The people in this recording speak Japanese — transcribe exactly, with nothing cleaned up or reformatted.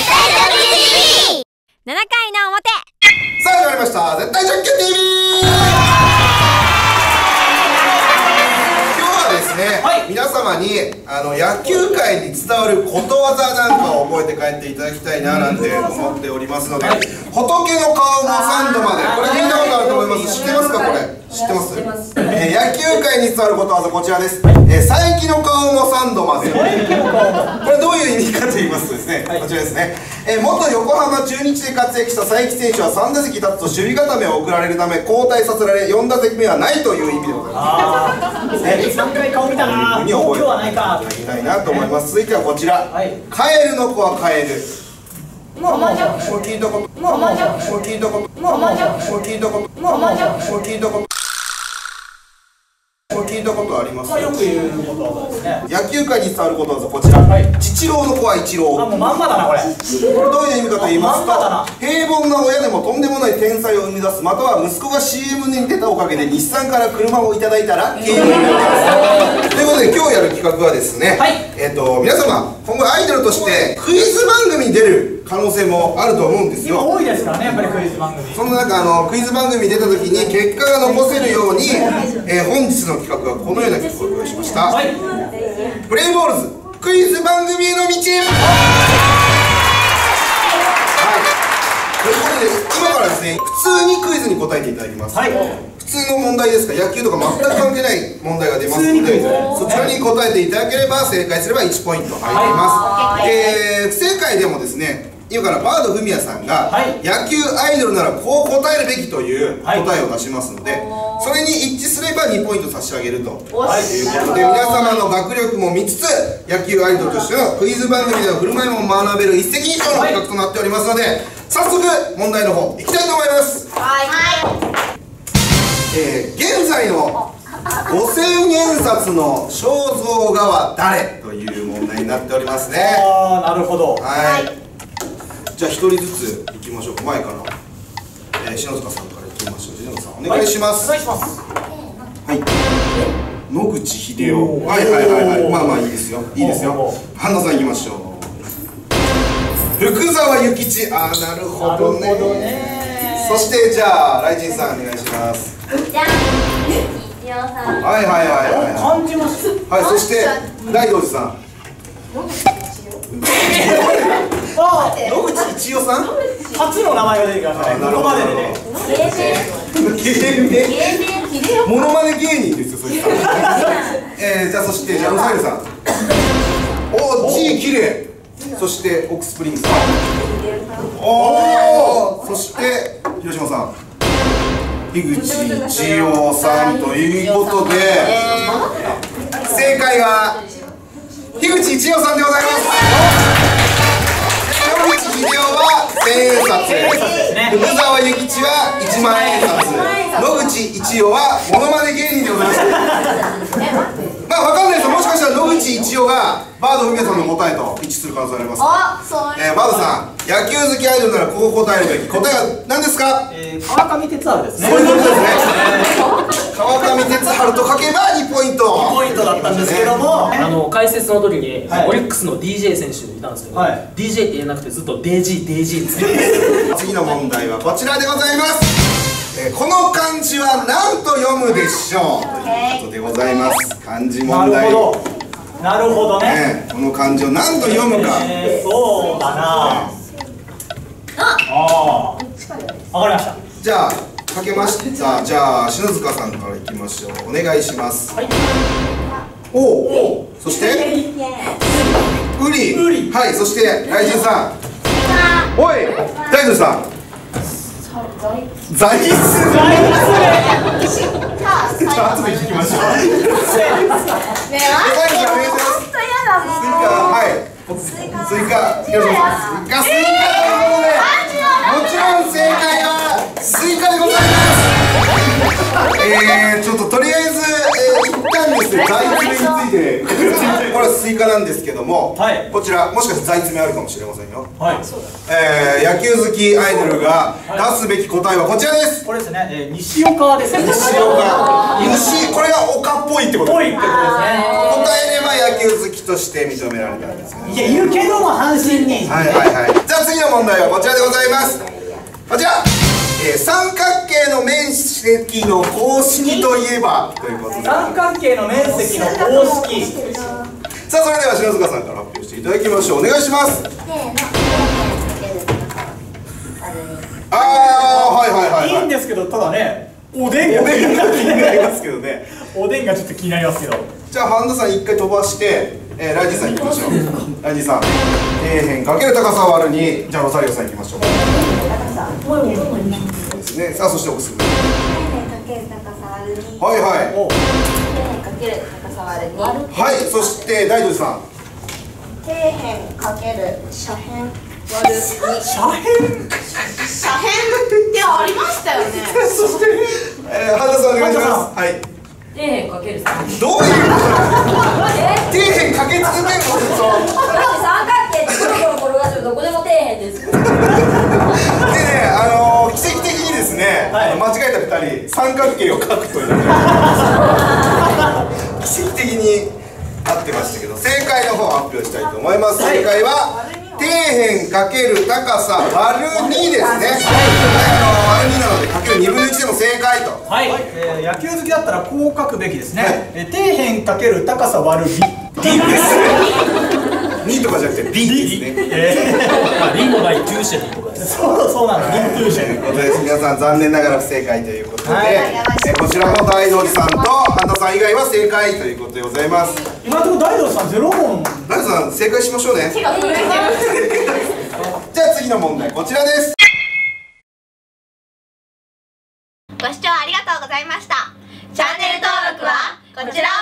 ななかいの表。 さあ始まりました絶対ジャンケン ティーブイ。 今日はですね、はい、皆様にあの野球界に伝わることわざなんかを覚えて帰っていただきたいななんて思っておりますので、はい、仏の顔も三度まで、これ聞いたことあると思います。知ってますか？これ知ってます？えー、野球界に伝わることわざこちらです。えー、佐伯の顔も三度まで。これどういう意味かと言いますとですね、はい、こちらですね、えー、元横浜中日で活躍した佐伯選手はさん打席立つと守備固めを送られるため交代させられ、よん打席目はないという意味でございます。ね、さんかい顔見たな。今日はないか。いきたいなと思います。続いてはこちら、はい、カエルの子はカエル。もうもう聞いたこと。もうもう聞いたこと。もうもう聞いたこと。もうもう聞いたこと。聞いたことあります？よく言うことわざですね。野球界に伝わることわざこちら。チチローの子はイチロー。あ、もうまんまだなこれ。これどういう意味かと言いますと、平凡な親でもとんでもない天才を生み出す、または息子が シーエム に出たおかげで日産から車をいただいたラッキーの意味です。ということで今日やる企画はですね、はい、えっと皆様今後アイドルとしてクイズ番組に出る可能性もあると思うんですよ。今多いですからね、やっぱりクイズ番組。その中あのクイズ番組に出た時に結果が残せるように、えー、本日の企画はこのような企画を用意しました。はい、プレイボールズクイズ番組への道。はい、ということで今からですね、普通にクイズに答えていただきます。はい、普通の問題ですから、野球とか全く関係ない問題が出ますので、そちらに答えていただければ、正解すればいちポイント入ります。えー、不正解でもですね、今からバードフミヤさんが、はい、野球アイドルならこう答えるべきという答えを出しますので、はい、それに一致すればにポイント差し上げるということで、皆様の学力も見つつ野球アイドルとしてのクイズ番組での振る舞いも学べる一石二鳥の企画となっておりますので、早速問題の方いきたいと思います。はい、えー、現在のごせんえん札の肖像画は誰という問題になっておりますね。ああ、なるほど。はい、じゃあ一人ずついきましょうか。前から、えー、篠塚さんからいきましょう。篠塚さんお願いします。はい、お願いします。はい、野口英世。はいはいはいはい、まあまあいいですよ、いいですよ。半田さんいきましょう。福沢諭吉。ああ、なるほどね。そしてじゃあ雷神さんお願いします。じゃん、はいはいはいはい、感じます。はい、そして大道寺さん。あ、野口一代さん。初の名前が出てきましたね。ここまででね。芸名。モノマネ芸人ですよ、それ。えー、じゃあそしてジャムサイルさん。おお、G 綺麗。そしてオックスプリングさん。おお、そして広島さん。樋口一葉さんということで、正解は樋口一葉さんでございます。野口英世はせんえん札、福沢諭吉はいちまんえん札、野口一葉はモノマネ芸人でございます。まあわかんないですよ、もしかしたら野口一葉がバードフミヤさんの答えと一致する可能性あります。えー、バードさん、野球好きアイドルならこう答えるべき。答えは何ですか？えー、川上哲治ですね。そういうことですね。川上哲治と書けばにポイント。にポイントだったんですけども、あの解説の時にオリックスの ディージェー 選手いたんですけど、 ディージェー って言えなくてずっと デイジー デイジー って次の問題はこちらでございます。えー、この漢字は何と読むでしょうということでございます。漢字問題。なるほどね。この漢字を何と読むか。そうだな。ああ、わかりました。じゃあかけました。じゃあ篠塚さんからいきましょう。お願いします。はい、おお、そしてウリ。はい、そして雷神さん。おい、大道さん。座椅子。じゃあ後で聞きましょう。ねえ、はい、スイカ、広島さん、スイカ、スイカということで、もちろん正解はスイカでございます。 えー、ちょっととりあえず、えー、一旦ですね、材詰めについてこれはスイカなんですけども、はい、こちらもしかして材詰めあるかもしれませんよ。はい、えー、野球好きアイドルが出すべき答えはこちらです。 これですね、えー、西岡ですね。 西岡西、これが岡っぽいってことですね。答えれば野球好きとして認められたんですけど、 いや、いるけども阪神に。 はいはいはい。じゃあ次の問題はこちらでございます。こちら、えー、三角形の面積の公式といえばということで、 三角形の面積の公式。 さあ、それでは篠塚さんから発表していただきましょう。お願いします。ああ、はいはいはい、はい、 いいんですけど、ただね、おでんが気になりますけどね。おでんがちょっと気になりますけど。 じゃあハンドさん一回飛ばして、えー、ライジさん行きましょう。ライジさん、底辺かける高さ割るに、じゃあロサリオさん行きましょう。そうですね。さあ、そして奥すぐ。はいはい。はい、そして大道さん。 底辺かける斜辺割るに。 斜辺？ 斜辺ってありましたよね。 そして、えー、ハンドさんお願いします。はい。 底辺かけるさん。 どういうこと？底辺かけ続けるの？ 三角形ってコロコロ転がすとどこでも底辺です。でね、 あのー、奇跡的にですね、はい、間違えたふたり三角形を描くという奇跡的に合ってましたけど、正解の方を発表したいと思います。正解は底辺かける高さ割るにですね。割るになのでかけるにぶんのいちでも正解と。 はい、えー、野球好きだったらこう書くべきですね。はい、えー、底辺かける高さ割る ビーですにとかじゃなくて ビー ですね。 えー、リンゴがトゥーシェルとかです。そうそうなんです。リンゴトゥーシェルということです。皆さん残念ながら不正解ということで、はい、えー、こちらも大道寺さんと半田さん以外は正解ということでございます。 今のところ大道さんゼロ問。 大道さん正解しましょうね。じゃあ次の問題こちらです。 ご視聴ありがとうございました。チャンネル登録はこちらを